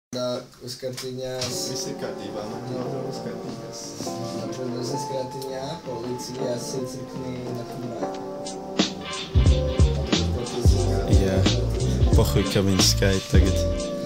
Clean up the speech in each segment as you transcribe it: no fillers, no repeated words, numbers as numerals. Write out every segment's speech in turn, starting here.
Uzkartiņās. Viss ir kārtībā, man jau uzkartiņās. Protams, uzkartiņā, policijā, sirdsriknī, nakumā. Jā, pohuj, ka viņi skaita tagad.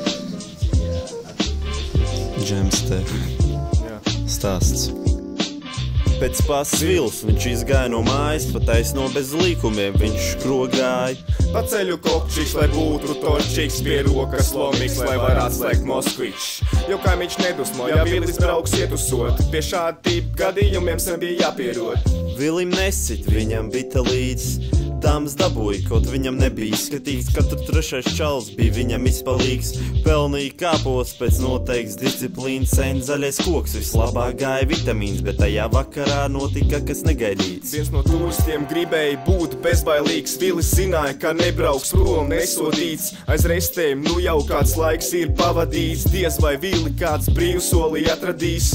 Džems te. Stāsts. Pēc pasas vils viņš izgāja no mājas, pataisno bez līkumiem viņš krogāja. Pa ceļu kokčiks, lai būtu torčiks, pie rokas lomiks, lai var atslēgt Moskvičs. Jo kaimiņš nedusmo, ja Vilis brauks iet uz sodu, pie šāda tipa gadījumiem sen bija jāpierod. Vilim nesit, viņam bita līdz. Dāmas dabūja, kaut viņam nebija izskatīgs, katru trešais čals bija viņam izpalīgs. Pelnīja kāpos pēc noteikts disciplīnas, sen zaļais koks vislabāk gāja vitamīns, bet tajā vakarā notika kas negaidīts. Viens no turistiem gribēja būt bezbailīgs, Vilis zināja, ka nebrauks prom nesodīts. Aiz restēm nu jau kāds laiks ir pavadīts, diez vai Vili kāds brīvsolī atradīs.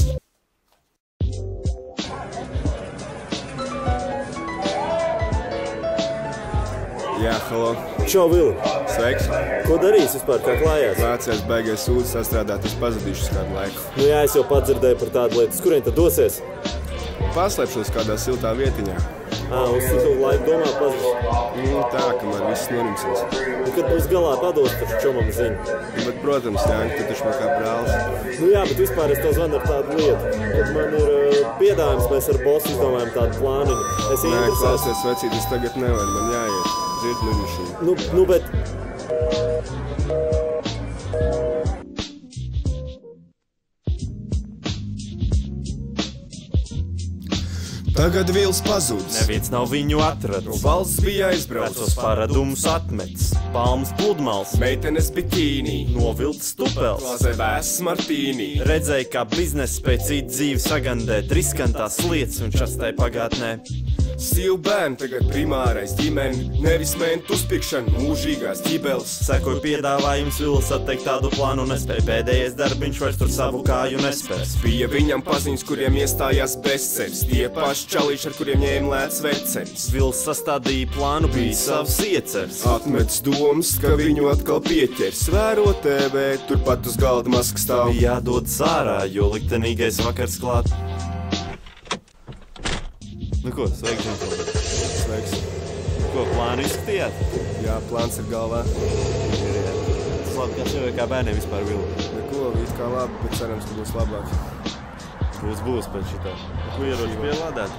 Jā, halo. Čau, Vili! Sveiks! Ko darīs vispār, kā klājās? Vācijās baigais sūdzi sastrādāt, es pazudīšu uz kādu laiku. Nu jā, es jau padzirdēju par tādu lietu. Uz kurien tad dosies? Paslēpšos kādā siltā vietiņā. Uz citu laiku domā pazudīs. Nu tā, kamēr viss norimsies. Un kad būs galā pados, taču čomam zina. Bet, protams, Jāņa, tu taču man kā brālis. Nu jā, bet vispār es tev zvanu ar tādu lietu. Kad man ir piedāvājums, mēs ar bosu izdomājam tādu plāniņu. Nē, klausies, vecīt, es tagad nevaru, man jāiet. Dzird lidmašīnu. Nu, bet... Tagad Vils pazudis. Neviens nav viņu atradis. Valsts bija aizbraucis. Vecos paradumus atmetis. Palmas pludmals. Meitenes bikīnī. Novilts tupels. Klāzē vēsts martīnī. Redzēja, kā biznesa spēj citu dzīvi sagandēt. Riskantās lietas viņš atstāja pagātnē. Sīvu bērnu tagad primārais ģimeni. Nevis mentu uzpirkšana, mūžīgās ģibeles. Sekoja piedāvājums, Vilis atteikt tādu plānu nespēja. Pēdējais darbiņš vairs tur savu kāju nespēs. Bija viņam paziņas, kuriem iestājās bezceļs. Tie paši čalīši, ar kuriem ņēma lēts vecenis. Vilis sastādīja plānu, bija savs iecers. Atmetis domas, ka viņu atkal pieķers. Vēro TV, turpat uz galda maska stāv. Bija jādodas ārā, jo liktenīgais vakars klāt. Nu ko, sveiki, džentlmeni. Sveiks. Ko, plānu izskatījāt? Jā, plāns ir galvā. Tas labi, kā tev kā bērniem vispār, Vili? Neko, it kā labi, bet cerams, ka būs labāk. Būs pēc šitā. Ko ieroči pielādēt?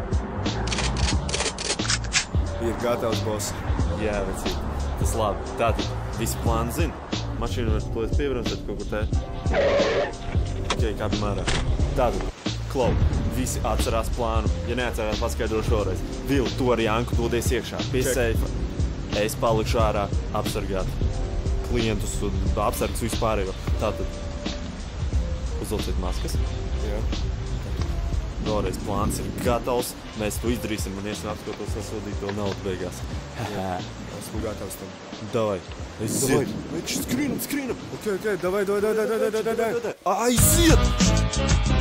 Ir gatavs, boss. Jā, vecīt. Tas labi. Tātad, visi plāni zina. Mašīnu var plēst piebremzēt kaut kur te. Ok, kāpim ārā. Tātad, klau, visi atcerās plānu. Ja neatcerās, paskaidrošu šoreiz. Vili, tu ar Janku dodies iekšā. Pie seifa. Es palikšu ārā apsargāt klientus un apsargus vispārējo. Tātad, uzvilciet maskas. Jā. Vēlreiz plāns ir gatavs. Mēs to izdarīsim un iesim apskatot sasodīto naudu beigās. Esmu gatavs tam. Davai. Aiziet. Skrīnam. Ok, davai. Aiziet!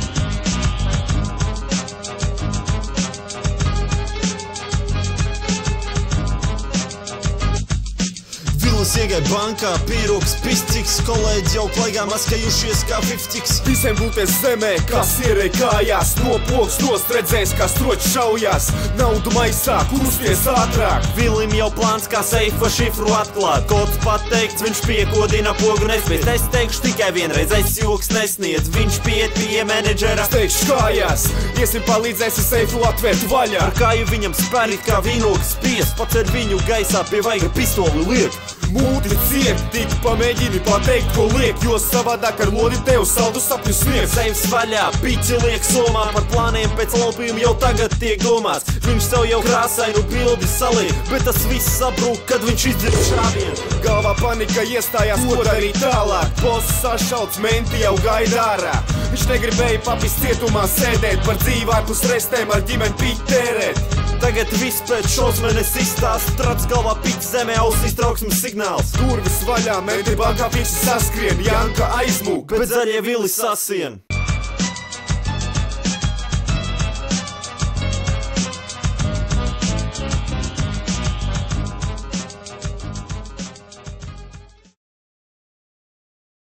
Vilis iegāja bankā, pīroks, pistiks, kolēģi jau klaigā maskējušies kā fiftiks. Visiem būties zemē, kā sierei kājās, nopoks nost redzēs, kā stroķi šaujās. Naudu maisā, kusties ātrāk. Vilim jau plāns, kā seifa šifru atklāt. Kods pateikts, viņš piekodina pogu nespēc. Es teikšu tikai vienreiz, es joks nesniedz. Viņš piet pie menedžera. Es teikšu kājās, iesim palīdzēsi seifu atvērt vaļā. Ar kāju viņam spērit kā vīnogas spiest. Paceļ viņu gaisā pie vaiga pistoli liek. Mūti ciet, tik pamēģini pateikt, ko liek, jo savādāk ar lodi tev saldu sapņu sniegt. Seivs vaļā, piķi liek somā, par plāniem pēc laupījuma jau tagad tiek domāts. Viņš sev jau krāsainu bildi saliek, bet tas viss sabrūk, kad viņš izdzird šāvienu. Galvā panika iestājās, ko darīt tālāk. Boss sašauts, menti jau gaida ārā. Viņš negribēja papis cietumā sēdēt, par dzīvi ārpus restēm ar ģimeni pīt tērēt. Tagad viss pēc šausmenes izstāst, trats galvā piķi zemē, ausīs trauksmes signāls. Durvis vaļā, menti bankā visi saskrien, Janka aizmūk, bet zaļie Vili sasien.